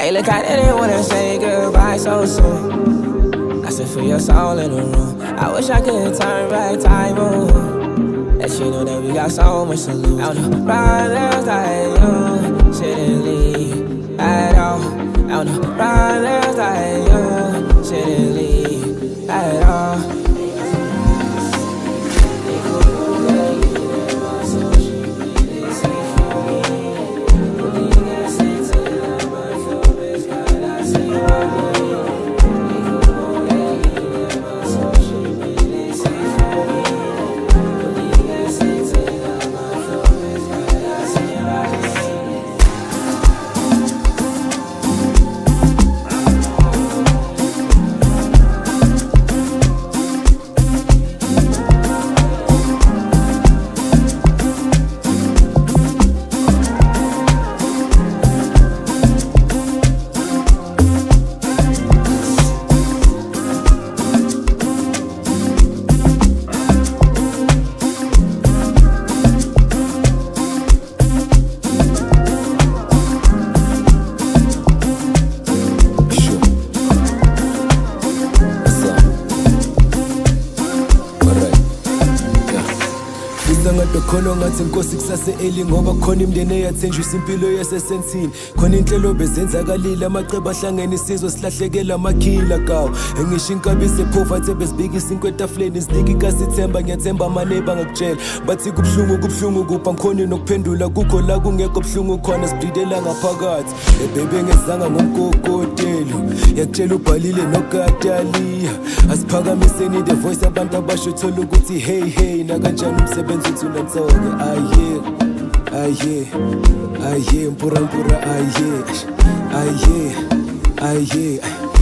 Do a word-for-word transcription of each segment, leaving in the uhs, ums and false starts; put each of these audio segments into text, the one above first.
Hey, look, I didn't wanna say goodbye so soon. I said, feel your soul in the room. I wish I could turn back time, oh. Let you know that we got so much to lose. I know brothers like you shouldn't leave at all. I know brothers like you shouldn't leave at all. Khona ngathi inkosi kusase eli ngoba khona imndeni eyathenjisa impilo yasesensini khona inhlelo bezenzakalile amacebo ahlangene isizwe silahlekela amakhila kawo engisho inkabi sepoverty bezibikisa inkwetafuleni iziniki ikasithemba ngiyathemba amaneba ngakutshela bathi kubhlungu kubhlungu kupha ngikhona nokuphendula kukho la kungekho bhlungu khona sibhidela ngaphakathi ebebe ngezanga ngomgogotelo yakutshela ubhalile nokataliya asiphakamiseni the voice abantu abasho thola ukuthi hey hey nakanjani umsebenzi uthi unenhlobo aye aye aye mpura mpura aye aye aye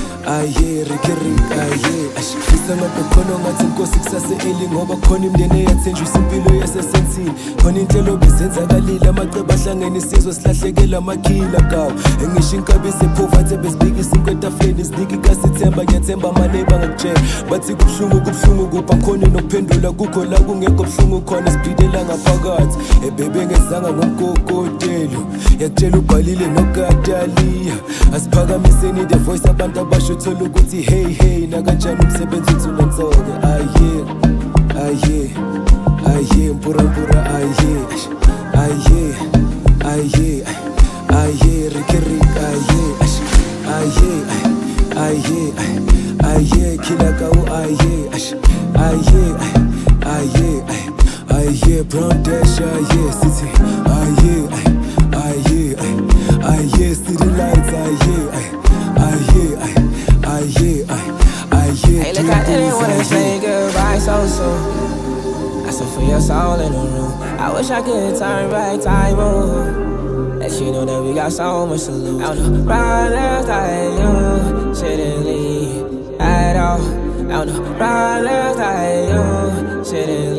aye rikirik aye fisa ngabe khona ngathi inkosi kusase eli ngoba khona imndeni eyathenjisa impilo yasesensini khona inhlelo bezenzakalile amacebo ahlangene isizwe silahlekela amakhila kawo engisho inkabi sepoverty bezibikisa inkwetafuleni iziniki ikasithemba ngiyathemba amaneba ngakutshela bathi kubhlungu kubhlungu kupha ngikhona nokuphendula kukho la kungekho bhlungu khona sibhidela ngaphakathi ebebe ngezanga ngomgogotelo yakutshela ubhalile nokataliya asiphakamiseni the voice abantu abasho thola ukuthi hey hey nakanjani umsebenzi uthi unenhlobo aye aye aye mpura mpura aye aye aye aye rikirik aye aye aye aye kila kawu aye aye aye aye brown dash aye city aye aye aye city lights aye aye aye aye. Hey, look, I didn't wanna say goodbye so soon. I said, feel your soul in the room. I wish I could turn back time, oh. Let you know that we got so much to lose. I know brothers like you shouldn't leave at all. I know brothers like you shouldn't